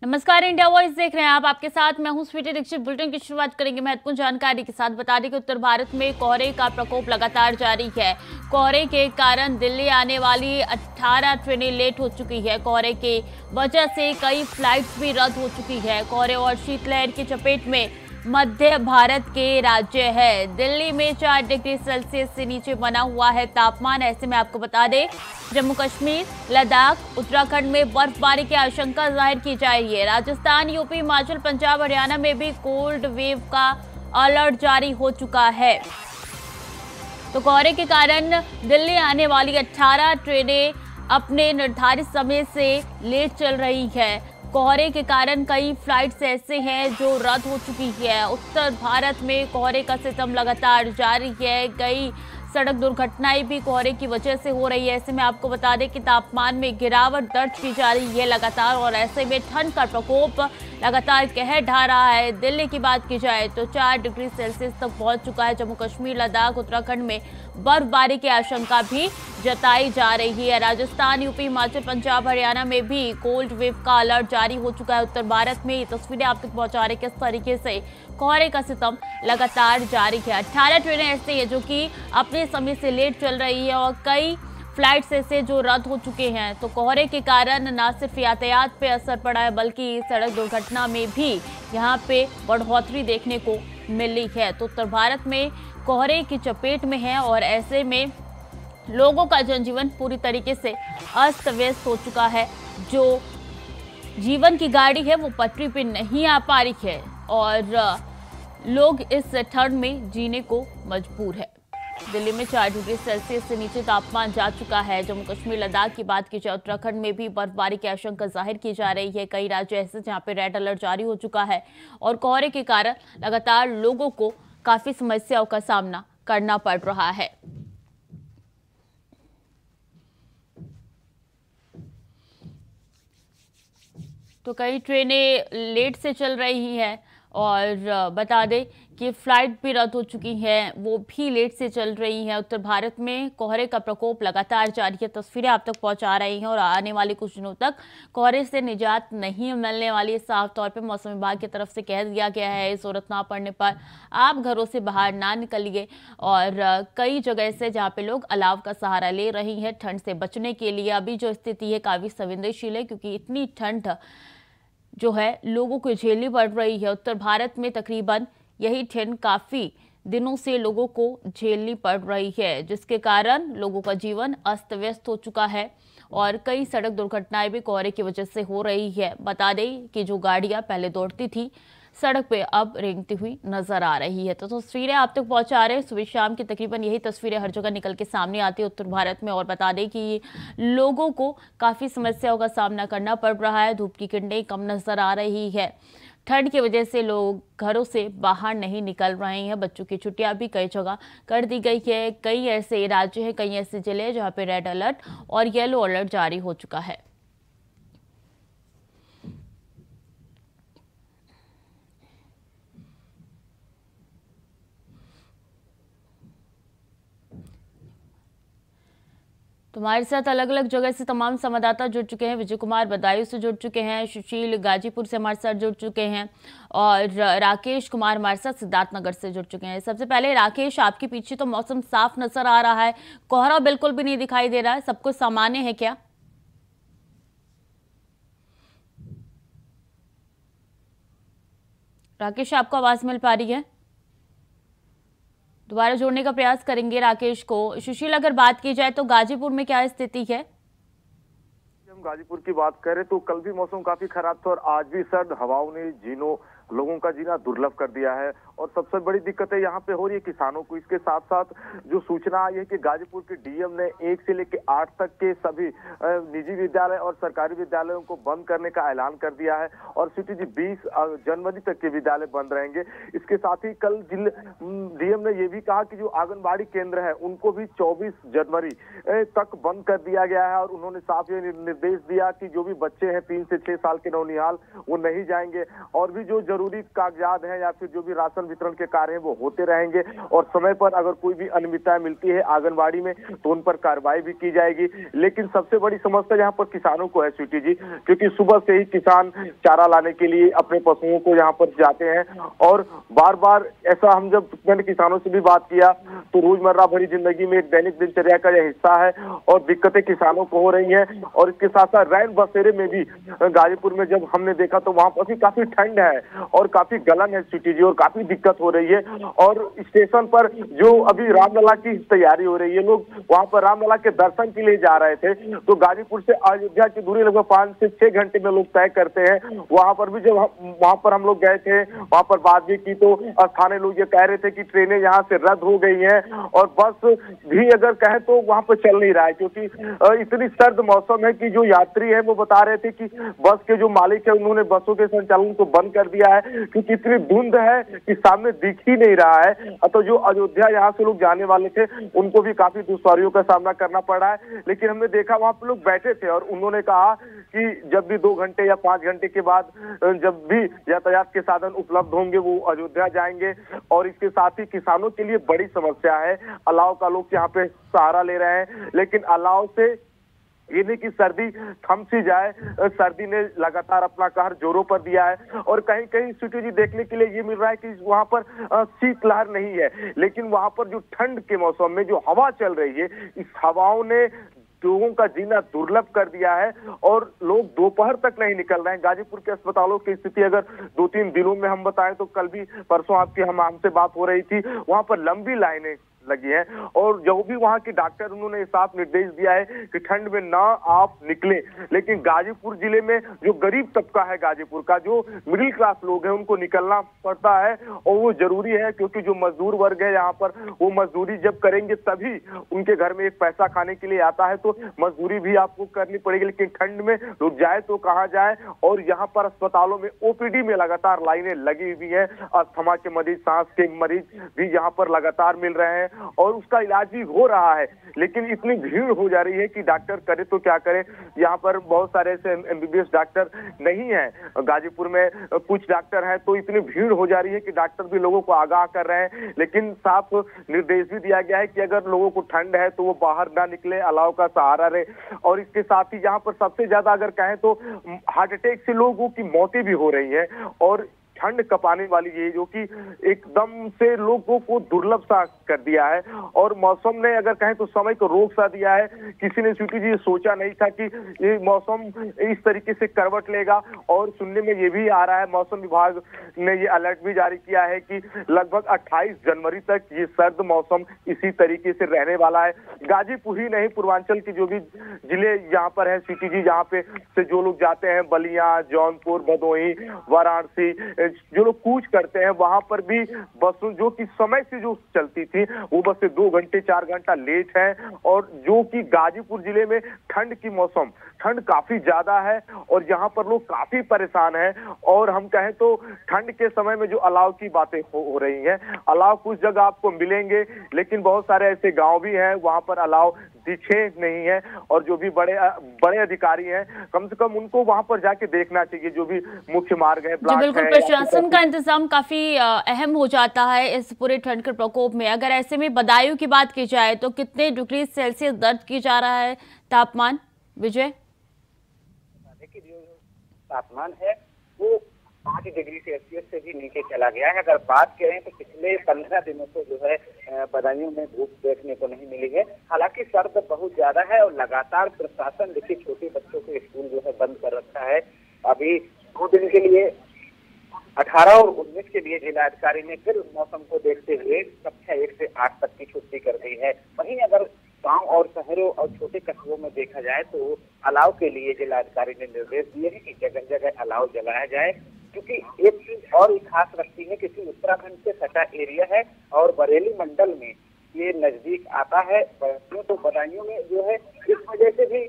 नमस्कार, India voice देख रहे हैं आप। आपके साथ मैं हूं स्वीटी दीक्षित। बुलेटिन की शुरुआत करेंगे महत्वपूर्ण जानकारी के साथ। बता दें कि उत्तर भारत में कोहरे का प्रकोप लगातार जारी है। कोहरे के कारण दिल्ली आने वाली 18 ट्रेनें लेट हो चुकी है। कोहरे की वजह से कई फ्लाइट्स भी रद्द हो चुकी है। कोहरे और शीतलहर की चपेट में मध्य भारत के राज्य है। दिल्ली में 4 डिग्री सेल्सियस से नीचे बना हुआ है तापमान। ऐसे में आपको बता दें, जम्मू कश्मीर, लद्दाख, उत्तराखंड में बर्फबारी की आशंका जाहिर की जा रही है। राजस्थान, यूपी, हिमाचल, पंजाब, हरियाणा में भी कोल्ड वेव का अलर्ट जारी हो चुका है। तो कोहरे के कारण दिल्ली आने वाली 18 ट्रेनें अपने निर्धारित समय से लेट चल रही है। कोहरे के कारण कई फ्लाइट्स ऐसे हैं जो रद्द हो चुकी है। उत्तर भारत में कोहरे का सितम लगातार जारी है। कई सड़क दुर्घटनाएं भी कोहरे की वजह से हो रही है। ऐसे में आपको बता दें कि तापमान में गिरावट दर्ज की जा रही है लगातार, और ऐसे में ठंड का प्रकोप लगातार कहर ढा रहा है। दिल्ली की बात की जाए तो 4 डिग्री सेल्सियस तक पहुंच चुका है। जम्मू कश्मीर, लद्दाख, उत्तराखंड में बर्फबारी की आशंका भी जताई जा रही है। राजस्थान, यूपी, हिमाचल, पंजाब, हरियाणा में भी कोल्ड वेव का अलर्ट जारी हो चुका है। उत्तर भारत में ये तस्वीरें आप तक पहुंचा रहे किस तरीके से कोहरे का सितम लगातार जारी है। 18 ट्रेनें ऐसी है जो कि अपने समय से लेट चल रही है, और कई फ्लाइट्स ऐसे जो रद्द हो चुके हैं। तो कोहरे के कारण न सिर्फ यातायात पे असर पड़ा है, बल्कि सड़क दुर्घटना में भी यहाँ पे बढ़ोतरी देखने को मिली है। तो उत्तर भारत में कोहरे की चपेट में है, और ऐसे में लोगों का जनजीवन पूरी तरीके से अस्त व्यस्त हो चुका है। जो जीवन की गाड़ी है वो पटरी पे नहीं आ पा रही है, और लोग इस ठंड में जीने को मजबूर है। दिल्ली में 4 डिग्री सेल्सियस से नीचे तापमान जा चुका है। जम्मू कश्मीर, लद्दाख की बात की जाए, उत्तराखंड में भी बर्फबारी की आशंका जाहिर की जा रही है। कई राज्य ऐसे जहां पे रेड अलर्ट जारी हो चुका है, और कोहरे के कारण लगातार लोगों को काफी समस्याओं का सामना करना पड़ रहा है। तो कई ट्रेनें लेट से चल रही हैं, और बता दें कि फ्लाइट भी रद्द हो चुकी हैं, वो भी लेट से चल रही हैं। उत्तर भारत में कोहरे का प्रकोप लगातार जारी है। तस्वीरें आप तक पहुंचा रही हैं, और आने वाले कुछ दिनों तक कोहरे से निजात नहीं मिलने वाली। साफ तौर पे मौसम विभाग की तरफ से कह दिया गया है, जरूरत ना पड़ने पर आप घरों से बाहर ना निकलिए। और कई जगह से जहाँ पे लोग अलाव का सहारा ले रही हैं ठंड से बचने के लिए। अभी जो स्थिति है काफी संवेदनशील है, क्योंकि इतनी ठंड जो है लोगों को झेलनी पड़ रही है। उत्तर भारत में तकरीबन यही ठंड काफी दिनों से लोगों को झेलनी पड़ रही है, जिसके कारण लोगों का जीवन अस्त व्यस्त हो चुका है, और कई सड़क दुर्घटनाएं भी कोहरे की वजह से हो रही है। बता दें कि जो गाड़ियां पहले दौड़ती थी सड़क पे अब रेंगती हुई नजर आ रही है। तो तस्वीरें आप तक पहुंचा रहे हैं। सुबह शाम की तकरीबन यही तस्वीरें हर जगह निकल के सामने आती है उत्तर भारत में। और बता दें कि लोगों को काफी समस्याओं का सामना करना पड़ रहा है। धूप की किरणें कम नजर आ रही है। ठंड की वजह से लोग घरों से बाहर नहीं निकल रहे हैं। बच्चों की छुट्टियां भी कई जगह कर दी गई है। कई ऐसे राज्य हैं, कई ऐसे जिले हैं जहां पे रेड अलर्ट और येलो अलर्ट जारी हो चुका है। तो हमारे साथ अलग अलग जगह से तमाम संवाददाता जुड़ चुके हैं। विजय कुमार बदायूं से जुड़ चुके हैं, सुशील गाजीपुर से हमारे साथ जुड़ चुके हैं, और राकेश कुमार हमारे साथ सिद्धार्थनगर से जुड़ चुके हैं। सबसे पहले राकेश, आपके पीछे तो मौसम साफ नजर आ रहा है, कोहरा बिल्कुल भी नहीं दिखाई दे रहा है, सब कुछ सामान्य है क्या? राकेश, आपको आवाज मिल पा रही है? दोबारा जोड़ने का प्रयास करेंगे राकेश को। सुशील, अगर बात की जाए तो गाजीपुर में क्या स्थिति है? हम गाजीपुर की बात करें तो कल भी मौसम काफी खराब था, और आज भी सर्द हवाओं ने लोगों का जीना दुर्लभ कर दिया है। और सबसे बड़ी दिक्कत है यहाँ पे हो रही है किसानों को। इसके साथ साथ जो सूचना आई है कि गाजीपुर के डीएम ने 1 से लेकर 8 तक के सभी निजी विद्यालय और सरकारी विद्यालयों को बंद करने का ऐलान कर दिया है, और सिटी जी 20 जनवरी तक के विद्यालय बंद रहेंगे। इसके साथ ही कल डीएम ने ये भी कहा कि जो आंगनबाड़ी केंद्र है उनको भी 24 जनवरी तक बंद कर दिया गया है। और उन्होंने साफ ये निर्देश दिया कि जो भी बच्चे हैं 3 से 6 साल के नौनिहाल वो नहीं जाएंगे, और भी जो जरूरी कागजात हैं या फिर जो भी राशन वितरण के कार्य हैं वो होते रहेंगे, और समय पर अगर कोई भी अनियमितताएं मिलती है आंगनबाड़ी में तो उन पर कार्रवाई भी की जाएगी। लेकिन सबसे बड़ी समस्या यहाँ पर किसानों को है स्वीटी जी, क्योंकि सुबह से ही किसान चारा लाने के लिए अपने पशुओं को यहाँ पर जाते हैं, और बार बार ऐसा हम जब मैंने किसानों से भी बात किया तो रोजमर्रा भरी जिंदगी में एक दैनिक दिनचर्या का यह हिस्सा है, और दिक्कतें किसानों को हो रही हैं। और इसके साथ साथ रैन बसेरे में भी गाजीपुर में जब हमने देखा तो वहां पर भी काफी ठंड है और काफी गलन है स्वीटी जी, और काफी दिक्कत हो रही है। और स्टेशन पर जो अभी रामलला की तैयारी हो रही है, लोग वहां पर रामलला के दर्शन के लिए जा रहे थे, तो गाजीपुर से अयोध्या की दूरी लगभग 5 से 6 घंटे में लोग तय करते हैं। वहां पर भी जब वहां पर हम लोग गए थे, वहां पर बात भी की तो स्थानीय लोग ये कह रहे थे कि ट्रेनें यहाँ से रद्द हो गई हैं, और बस भी अगर कहें तो वहां पर चल नहीं रहा है, क्योंकि इतनी सर्द मौसम है कि जो यात्री है वो बता रहे थे कि बस के जो मालिक है उन्होंने बसों के संचालन को बंद कर दिया है, क्योंकि इतनी धुंध है कि सामने दिख ही नहीं रहा है। तो जो अयोध्या यहाँ से लोग जाने वाले थे उनको भी काफी दुश्वारियों का सामना करना पड़ा है। लेकिन हमने देखा वहां पर लोग बैठे थे और उन्होंने कहा कि जब भी 2 घंटे या 5 घंटे के बाद जब भी यातायात के साधन उपलब्ध होंगे वो अयोध्या जाएंगे। और इसके साथ ही किसानों के लिए बड़ी समस्या है, अलाव का लोग यहाँ पे सहारा ले रहे हैं, लेकिन अलाव से ये नहीं कि सर्दी थम सी जाए, सर्दी ने लगातार अपना कहर जोरों पर दिया है। और कहीं कहीं स्वीटी जी देखने के लिए ये मिल रहा है कि वहां पर शीतलहर नहीं है, लेकिन वहां पर जो ठंड के मौसम में जो हवा चल रही है, इस हवाओं ने लोगों का जीना दुर्लभ कर दिया है, और लोग दोपहर तक नहीं निकल रहे हैं। गाजीपुर के अस्पतालों की स्थिति अगर 2-3 दिनों में हम बताएं तो कल भी परसों आपकी हमसे बात हो रही थी, वहां पर लंबी लाइनें लगी है, और जो भी वहां के डॉक्टर उन्होंने साफ निर्देश दिया है कि ठंड में ना आप निकले। लेकिन गाजीपुर जिले में जो गरीब तबका है गाजीपुर का, जो मिडिल क्लास लोग हैं, उनको निकलना पड़ता है, और वो जरूरी है, क्योंकि जो मजदूर वर्ग है यहाँ पर वो मजदूरी जब करेंगे तभी उनके घर में एक पैसा खाने के लिए आता है, तो मजदूरी भी आपको करनी पड़ेगी। लेकिन ठंड में लोग जाए तो कहाँ जाए, और यहाँ पर अस्पतालों में ओपीडी में लगातार लाइनें लगी हुई है। अस्थमा के मरीज, सांस के मरीज भी यहाँ पर लगातार मिल रहे हैं, और उसका इलाज भी हो रहा है, लेकिन इतनी भीड़ हो जा रही है कि डॉक्टर करे तो क्या करे। यहाँ पर बहुत सारे ऐसे एमबीबीएस डॉक्टर नहीं है, गाजीपुर में कुछ डॉक्टर हैं, तो इतनी भीड़ हो जा रही है कि डॉक्टर भी लोगों को आगाह कर रहे हैं। लेकिन साफ निर्देश भी दिया गया है कि अगर लोगों को ठंड है तो वो बाहर ना निकले, अलाव का सहारा रहे। और इसके साथ ही यहाँ पर सबसे ज्यादा अगर कहें तो हार्ट अटैक से लोगों की मौतें भी हो रही है, और ठंड कपाने वाली ये जो कि एकदम से लोगों को दुर्लभ सा कर दिया है। और मौसम ने अगर कहें तो समय को रोक सा दिया है। किसी ने स्वीटी जी सोचा नहीं था कि ये मौसम इस तरीके से करवट लेगा, और सुनने में ये भी आ रहा है, मौसम विभाग ने ये अलर्ट भी जारी किया है कि लगभग 28 जनवरी तक ये सर्द मौसम इसी तरीके से रहने वाला है। गाजीपुर ही नहीं, पूर्वांचल के जो भी जिले यहाँ पर है स्वीटी जी, जहाँ पे से जो लोग जाते हैं, बलिया, जौनपुर, भदोही, वाराणसी, जो लोग कूच करते हैं, वहां पर भी बसों जो कि समय से जो चलती थी वो बसें 2 घंटे 4 घंटा लेट है। और जो कि गाजीपुर जिले में ठंड की मौसम, ठंड काफी ज्यादा है, और यहाँ पर लोग काफी परेशान हैं। और हम कहें तो ठंड के समय में जो अलाव की बातें हो रही हैं, अलाव कुछ जगह आपको मिलेंगे, लेकिन बहुत सारे ऐसे गांव भी हैं वहां पर अलाव दिखे नहीं है। और जो भी बड़े अधिकारी हैं, कम से कम उनको वहां पर जाके देखना चाहिए, जो भी मुख्य मार्ग है, जी बिल्कुल, प्रशासन का इंतजाम काफी अहम हो जाता है इस पूरे ठंड के प्रकोप में। अगर ऐसे में बदायूं की बात की जाए तो कितने डिग्री सेल्सियस दर्ज की जा रहा है तापमान, विजय? देखिए, जो तापमान है वो 5 डिग्री सेल्सियस से भी नीचे चला गया है। अगर बात करें तो पिछले 15 दिनों से जो है बदायूं में धूप देखने को नहीं मिली है। हालांकि सर्द बहुत ज्यादा है, और लगातार प्रशासन देखिए छोटे बच्चों के स्कूल जो है बंद कर रखा है। अभी 2 दिन के लिए 18 और 19 के लिए जिलाधिकारी ने फिर मौसम को देखते हुए कक्षा 1 से 8 तक की छुट्टी कर दी है। वहीं अगर गांव और शहरों और छोटे कस्बों में देखा जाए तो अलाव के लिए जिलाधिकारी ने निर्देश दिए हैं कि जगह जगह अलाव जलाया जाए, क्योंकि एक चीज और खास रखती है, किसी उत्तराखंड से सटा एरिया है और बरेली मंडल में ये नजदीक आता है। तो बदायूं में जो है इस वजह से भी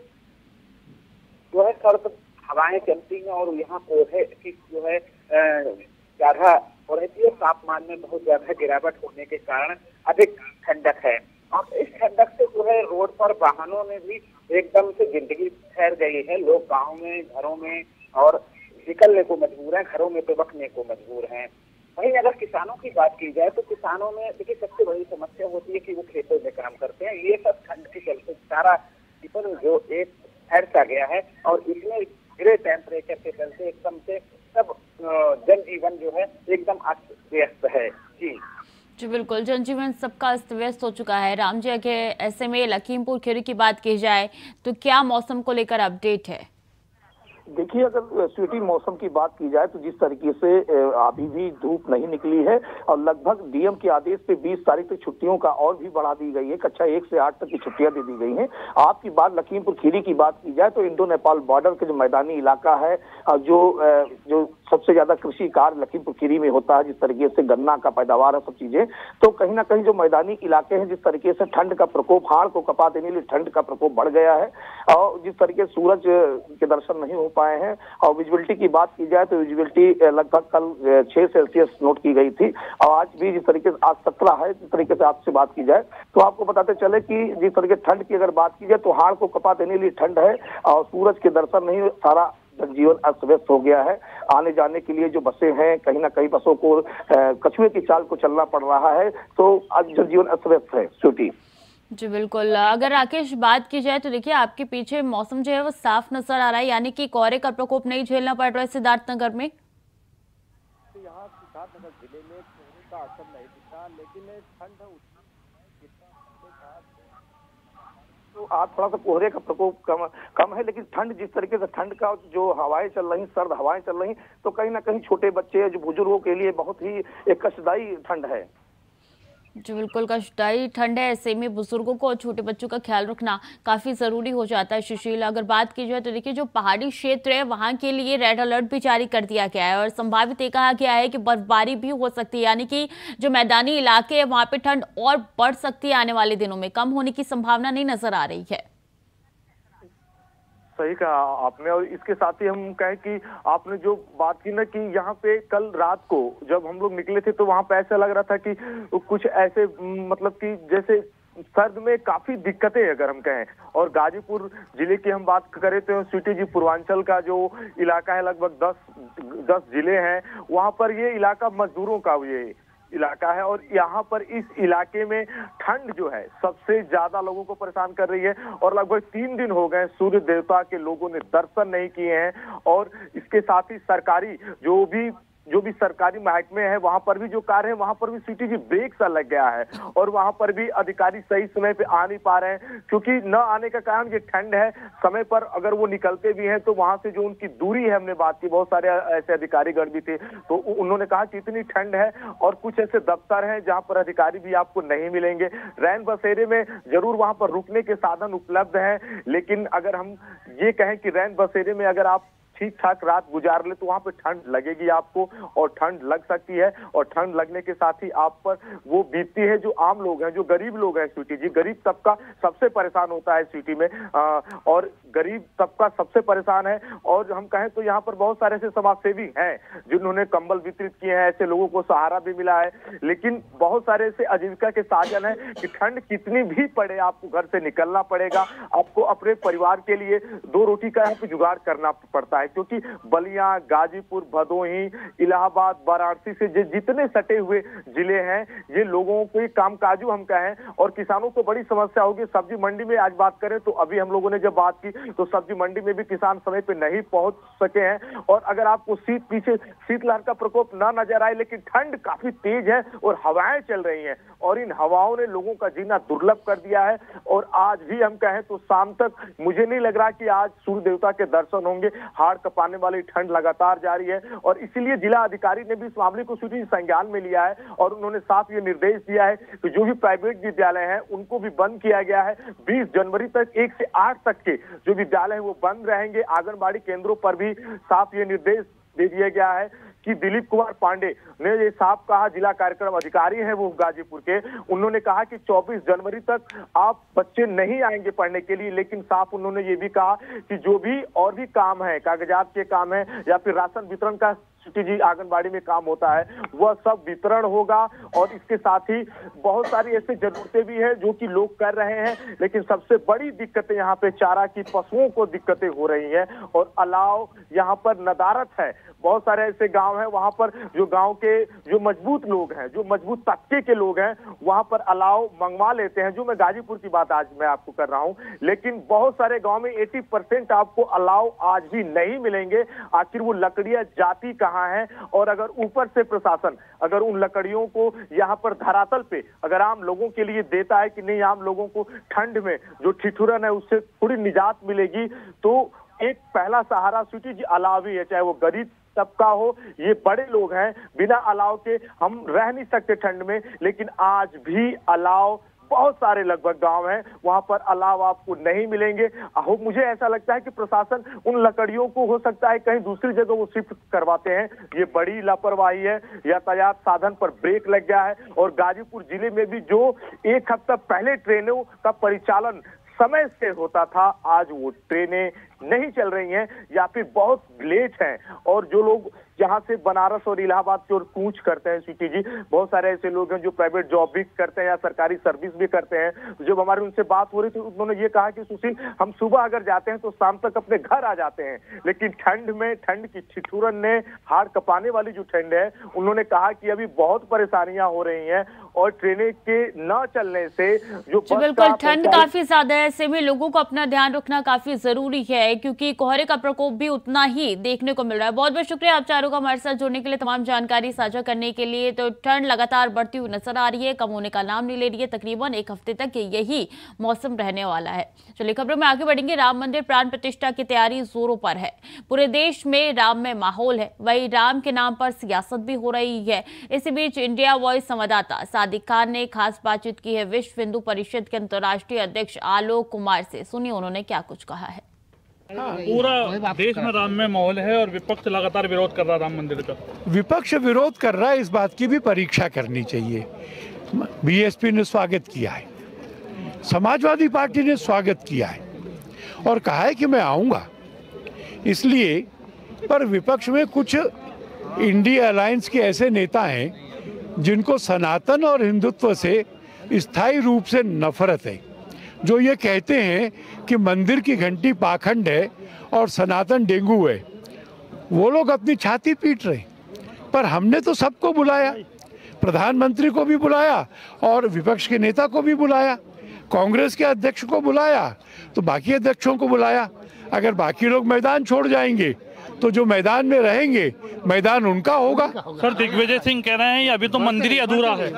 जो है सर्द हवाएं चलती हैं, और यहाँ कोहरे की जो है ज्यादा हो रही है। तापमान में बहुत ज्यादा गिरावट होने के कारण अधिक ठंडक है, और इस ठंडक से जो है रोड पर वाहनों में भी एकदम से जिंदगी ठहर गई है। लोग गाँव में, घरों में और निकलने को मजबूर हैं, घरों में दुबकने को मजबूर हैं। वहीं अगर किसानों की बात की जाए तो किसानों में देखिए सबसे बड़ी समस्या होती है कि वो खेतों में काम करते हैं। ये सब ठंड के चलते सारा जीवन जो एक ठहर सा गया है और इसमें गिरे टेम्परेचर के चलते एकदम से सब जनजीवन जो है एकदम अस्त व्यस्त है। जी बिल्कुल, जनजीवन सबका अस्त व्यस्त हो चुका है। राम जी, अगर ऐसे में लखीमपुर खीरी की बात की जाए तो क्या मौसम को लेकर अपडेट है? देखिए, अगर स्वीटी मौसम की बात की जाए तो जिस तरीके से अभी भी धूप नहीं निकली है और लगभग डीएम के आदेश पे 20 तारीख तक छुट्टियों का और भी बढ़ा दी गई है। कक्षा 1 से 8 तक की छुट्टियां दे दी गई हैं। आपकी बात लखीमपुर खीरी की बात की जाए तो इंडो नेपाल बॉर्डर का जो मैदानी इलाका है, जो सबसे ज्यादा कृषि कार्य लखीमपुर खीरी में होता है, जिस तरीके से गन्ना का पैदावार है, सब चीजें, तो कहीं ना कहीं जो मैदानी इलाके हैं, जिस तरीके से ठंड का प्रकोप, हाड़ को कपा देने के लिए ठंड का प्रकोप बढ़ गया है और जिस तरीके से सूरज के दर्शन नहीं हो पाए हैं। और विजिबिलिटी की बात की जाए तो विजिबिलिटी लगभग कल 6 सेल्सियस नोट की गई थी और आज भी जिस तरीके से आज 17 है। जिस तरीके से आपसे बात की जाए तो आपको बताते चले कि जिस तरीके ठंड की अगर बात की जाए तो हाड़ को कपा देने के लिए ठंड है और सूरज के दर्शन नहीं, सारा जनजीवन अस्त व्यस्त हो गया है। आने जाने के लिए जो बसें हैं, कहीं ना कहीं बसों को कछुए की चाल को चलना पड़ रहा है, तो आज जनजीवन अस्त व्यस्त है। स्वीटी जी बिल्कुल, अगर राकेश बात की जाए तो देखिए आपके पीछे मौसम जो है वो साफ नजर आ रहा है, यानी कि कोहरे का प्रकोप नहीं झेलना पड़ रहा है सिद्धार्थनगर में। यहाँ सिद्धार्थनगर जिले में कोहरे का असर नहीं दिखा, लेकिन ठंड तो आज थोड़ा सा कोहरे का प्रकोप कम है, लेकिन ठंड जिस तरीके से ठंड का जो हवाएं चल रही, सर्द हवाएं चल रही, तो कहीं ना कहीं छोटे बच्चे, जो बुजुर्गों के लिए बहुत ही एक कष्टदायी ठंड है। जी बिल्कुल, कष्टदायी ठंड है। ऐसे में बुजुर्गों को और छोटे बच्चों का ख्याल रखना काफी जरूरी हो जाता है। सुशील, अगर बात की जाए तो देखिए जो पहाड़ी क्षेत्र है वहां के लिए रेड अलर्ट भी जारी कर दिया गया है और संभावित ये कहा गया है कि बर्फबारी भी हो सकती है, यानी कि जो मैदानी इलाके है वहां पे ठंड और बढ़ सकती है आने वाले दिनों में, कम होने की संभावना नहीं नजर आ रही है। सही कहा आपने। और इसके साथ ही हम कहें कि आपने जो बात की ना कि यहाँ पे कल रात को जब हम लोग निकले थे तो वहां पे ऐसा लग रहा था कि कुछ ऐसे मतलब कि जैसे सर्द में काफी दिक्कतें अगर हम कहें। और गाजीपुर जिले की हम बात करें तो स्वीटी जी, पूर्वांचल का जो इलाका है, लगभग 10 जिले हैं, वहां पर ये इलाका मजदूरों का ये इलाका है और यहाँ पर इस इलाके में ठंड जो है सबसे ज्यादा लोगों को परेशान कर रही है। और लगभग 3 दिन हो गए सूर्य देवता के लोगों ने दर्शन नहीं किए हैं और इसके साथ ही सरकारी जो भी सरकारी महकमे है वहां पर भी जो कार्य है वहां पर भी स्वीटी जी ब्रेक सा लग गया है और वहां पर भी अधिकारी सही समय पे आ नहीं पा रहे हैं, क्योंकि न आने का कारण ये ठंड है। समय पर अगर वो निकलते भी हैं तो वहां से जो उनकी दूरी है, हमने बात की, बहुत सारे ऐसे अधिकारीगण भी थे तो उन्होंने कहा कि इतनी ठंड है और कुछ ऐसे दफ्तर हैं जहां पर अधिकारी भी आपको नहीं मिलेंगे। रैन बसेरे में जरूर वहां पर रुकने के साधन उपलब्ध हैं, लेकिन अगर हम ये कहें कि रैन बसेरे में अगर आप ठीक ठाक रात गुजार ले तो वहां पे ठंड लगेगी आपको और ठंड लग सकती है। और ठंड लगने के साथ ही आप पर वो बीतती है जो आम लोग हैं, जो गरीब लोग हैं स्वीटी जी। गरीब तबका सबसे परेशान होता है स्वीटी में और गरीब तबका सबसे परेशान है। और हम कहें तो यहाँ पर बहुत सारे ऐसे समाजसेवी हैं जिन्होंने कंबल वितरित किए हैं, ऐसे लोगों को सहारा भी मिला है, लेकिन बहुत सारे ऐसे आजीविका के साधन है कि ठंड कितनी भी पड़े आपको घर से निकलना पड़ेगा, आपको अपने परिवार के लिए 2 रोटी का यहाँ पे जुगाड़ करना पड़ता है, क्योंकि बलिया, गाजीपुर, भदोही, इलाहाबाद, वाराणसी से जितने सटे हुए जिले हैं ये लोगों को कामकाजू हम कहें और किसानों को बड़ी समस्या होगी। सब्जी मंडी में आज बात करें तो अभी हम लोगों ने जब बात की तो सब्जी मंडी में भी किसान समय पे नहीं पहुंच सके हैं। और अगर आपको शीतलहर का प्रकोप ना नजर आए, लेकिन ठंड काफी तेज है और हवाएं चल रही हैं और इन हवाओं ने लोगों का जीना दुर्लभ कर दिया है। और आज भी हम कहें तो शाम तक मुझे नहीं लग रहा कि आज सूर्य देवता के दर्शन होंगे। हाड़ कपाने वाली ठंड लगातार जारी है और इसीलिए जिला अधिकारी ने भी इस मामले को स्वीटी संज्ञान में लिया है और उन्होंने साफ ये निर्देश दिया है कि जो भी प्राइवेट विद्यालय हैं उनको भी बंद किया गया है। 20 जनवरी तक 1 से 8 तक के जो विद्यालय है वो बंद रहेंगे। आंगनबाड़ी केंद्रों पर भी साफ ये निर्देश दे दिया गया है कि दिलीप कुमार पांडे ने ये साफ कहा, जिला कार्यक्रम अधिकारी हैं वो गाजीपुर के, उन्होंने कहा कि 24 जनवरी तक आप बच्चे नहीं आएंगे पढ़ने के लिए, लेकिन साफ उन्होंने ये भी कहा कि जो भी और भी काम है, कागजात के काम है या फिर राशन वितरण का स्वीटी जी आंगनबाड़ी में काम होता है वह सब वितरण होगा। और इसके साथ ही बहुत सारी ऐसी जरूरतें भी है जो कि लोग कर रहे हैं, लेकिन सबसे बड़ी दिक्कतें यहाँ पे चारा की पशुओं को दिक्कतें हो रही हैं। और अलाव यहाँ पर नदारत है, बहुत सारे ऐसे गांव हैं वहां पर जो गांव के जो मजबूत लोग हैं, जो मजबूत तबके के लोग हैं, वहां पर अलाव मंगवा लेते हैं। जो मैं गाजीपुर की बात आज मैं आपको कर रहा हूं, लेकिन बहुत सारे गांव में 80% आपको अलाव आज भी नहीं मिलेंगे। आखिर वो लकड़ियां जाती कहाँ हैं? और अगर ऊपर से प्रशासन अगर उन लकड़ियों को यहाँ पर धरातल पे अगर आम लोगों के लिए देता है कि नहीं, आम लोगों को ठंड में जो ठिठुरन है उससे थोड़ी निजात मिलेगी, तो एक पहला सहारा स्वीटी जी अलाव ही है। चाहे वो गरीब तबका हो, ये बड़े लोग हैं, बिना अलाव के हम रह नहीं सकते ठंड में, लेकिन आज भी अलाव बहुत सारे लगभग गांव हैं वहां पर अलाव आपको नहीं मिलेंगे। मुझे ऐसा लगता है कि प्रशासन उन लकड़ियों को हो सकता है कहीं दूसरी जगह वो शिफ्ट करवाते हैं। ये बड़ी लापरवाही है। यातायात साधन पर ब्रेक लग गया है और गाजीपुर जिले में भी जो एक हफ्ता पहले ट्रेनों का परिचालन समय से होता था, आज वो ट्रेनें नहीं चल रही हैं या फिर बहुत लेट हैं। और जो लोग यहाँ से बनारस और इलाहाबाद की ओर कूच करते हैं स्वीटी जी, बहुत सारे ऐसे लोग हैं जो प्राइवेट जॉब भी करते हैं या सरकारी सर्विस भी करते हैं। जब हमारी उनसे बात हो रही थी उन्होंने ये कहा कि सुशील, हम सुबह अगर जाते हैं तो शाम तक अपने घर आ जाते हैं, लेकिन ठंड में ठंड की ठिठुरन ने हाड़ कपाने वाली जो ठंड है, उन्होंने कहा कि अभी बहुत परेशानियां हो रही हैं और ट्रेनें के न चलने से जो बिल्कुल ठंड काफी ज्यादा है, ऐसे में लोगों को अपना ध्यान रखना काफी जरूरी है क्योंकि कोहरे का प्रकोप भी उतना ही देखने को मिल रहा है। बहुत बहुत शुक्रिया आप चारों का हमारे साथ जुड़ने के लिए, तमाम जानकारी साझा करने के लिए। तो ठंड लगातार बढ़ती हुई नजर आ रही है, कम होने का नाम नहीं ले रही है। तकरीबन एक हफ्ते तक यही मौसम रहने वाला है। चलिए खबरों में आगे बढ़ेंगे। राम मंदिर प्राण प्रतिष्ठा की तैयारी जोरों पर है। पूरे देश में राममय माहौल है, वही राम के नाम पर सियासत भी हो रही है। इसी बीच इंडिया वॉइस संवाददाता सादिक खान ने खास बातचीत की है विश्व हिंदू परिषद के अंतर्राष्ट्रीय अध्यक्ष आलोक कुमार से। सुनिए उन्होंने क्या कुछ कहा है। पूरा देश में राममय माहौल है और विपक्ष लगातार विरोध कर रहा है राम मंदिर का। विपक्ष विरोध कर रहा है, इस बात की भी परीक्षा करनी चाहिए। बीएसपी ने स्वागत किया है, समाजवादी पार्टी ने स्वागत किया है और कहा है कि मैं आऊंगा, इसलिए। पर विपक्ष में कुछ इंडिया अलायंस के ऐसे नेता हैं जिनको सनातन और हिंदुत्व से स्थायी रूप से नफरत है, जो ये कहते हैं कि मंदिर की घंटी पाखंड है और सनातन डेंगू है। वो लोग अपनी छाती पीट रहे। पर हमने तो सबको बुलाया, प्रधानमंत्री को भी बुलाया और विपक्ष के नेता को भी बुलाया, कांग्रेस के अध्यक्ष को बुलाया, तो बाकी अध्यक्षों को बुलाया। अगर बाकी लोग मैदान छोड़ जाएंगे तो जो मैदान में रहेंगे मैदान उनका होगा। सर दिग्विजय सिंह कह रहे हैं अभी तो मंदिर ही अधूरा है।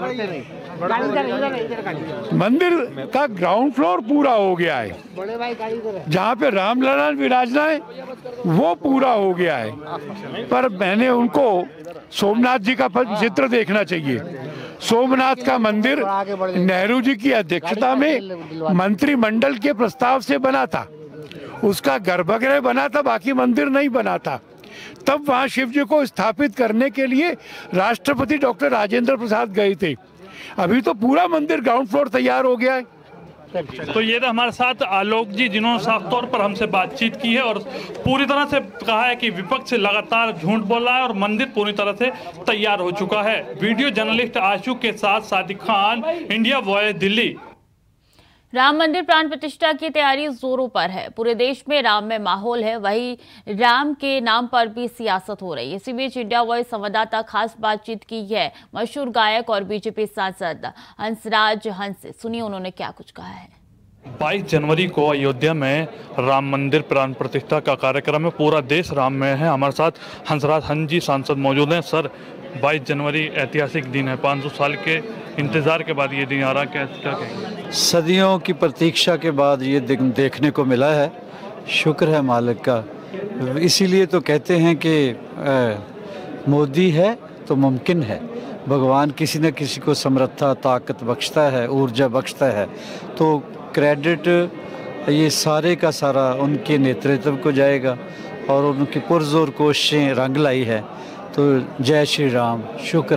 मंदिर का ग्राउंड फ्लोर पूरा हो गया है, जहाँ पे रामलला विराजना है वो पूरा हो गया है। पर मैंने उनको सोमनाथ जी का चित्र देखना चाहिए। सोमनाथ का मंदिर नेहरू जी की अध्यक्षता में मंत्रिमंडल के प्रस्ताव से बना था, उसका गर्भगृह बना था, बाकी मंदिर नहीं बना था। तब वहाँ शिव जी को स्थापित करने के लिए राष्ट्रपति डॉक्टर राजेंद्र प्रसाद गए थे। अभी तो पूरा मंदिर ग्राउंड फ्लोर तैयार हो गया है। तो ये तो हमारे साथ आलोक जी जिन्होंने साफ तौर पर हमसे बातचीत की है और पूरी तरह से कहा है कि विपक्ष लगातार झूठ बोल रहा है और मंदिर पूरी तरह से तैयार हो चुका है। वीडियो जर्नलिस्ट आशु के साथ सादिक खान, इंडिया वॉइस, दिल्ली। राम मंदिर प्राण प्रतिष्ठा की तैयारी जोरों पर है। पूरे देश में राम में माहौल है, वही राम के नाम पर भी सियासत हो रही है। इसी बीच इंडिया वॉइस संवाददाता खास बातचीत की है मशहूर गायक और बीजेपी सांसद हंसराज हंस से। सुनिए उन्होंने क्या कुछ कहा है। 22 जनवरी को अयोध्या में राम मंदिर प्राण प्रतिष्ठा का कार्यक्रम है। पूरा देश राम में है। हमारे साथ हंसराज हंस जी सांसद मौजूद हैं। सर 22 जनवरी ऐतिहासिक दिन है, 500 साल के इंतजार के बाद ये दिन आ रहा, क्या कहेंगे? सदियों की प्रतीक्षा के बाद ये दिन देखने को मिला है। शुक्र है मालिक का। इसीलिए तो कहते हैं कि मोदी है तो मुमकिन है। भगवान किसी न किसी को समर्था ताकत बख्शता है, ऊर्जा बख्शता है। तो क्रेडिट ये सारे का सारा उनके नेतृत्व को जाएगा और उनकी पुरजोर कोशिशें रंग लाई है। तो जय श्री राम, शुक्र है।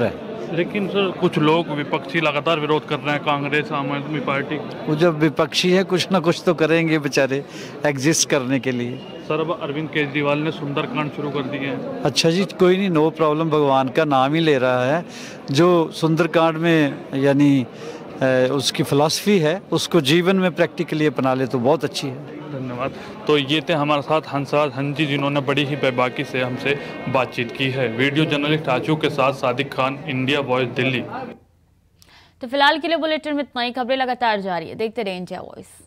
लेकिन सर कुछ लोग विपक्षी लगातार विरोध कर रहे हैं, कांग्रेस, आम आदमी पार्टी। वो जब विपक्षी है कुछ ना कुछ तो करेंगे बेचारे एग्जिस्ट करने के लिए। सर अब अरविंद केजरीवाल ने सुंदरकांड शुरू कर दिए हैं। अच्छा जी, कोई नहीं, नो प्रॉब्लम, भगवान का नाम ही ले रहा है। जो सुंदरकांड में यानी उसकी फिलॉसफी है उसको जीवन में प्रैक्टिकली अपना ले तो बहुत अच्छी है। धन्यवाद। तो ये थे हमारे साथ हंसराज हंजी, जिन्होंने बड़ी ही बेबाकी से हमसे बातचीत की है। वीडियो जर्नलिस्ट आजू के साथ सादिक खान, इंडिया वॉइस, दिल्ली। तो फिलहाल के लिए बुलेटिन में इतना ही। खबरें लगातार जारी है, देखते रहिए इंडिया वॉइस।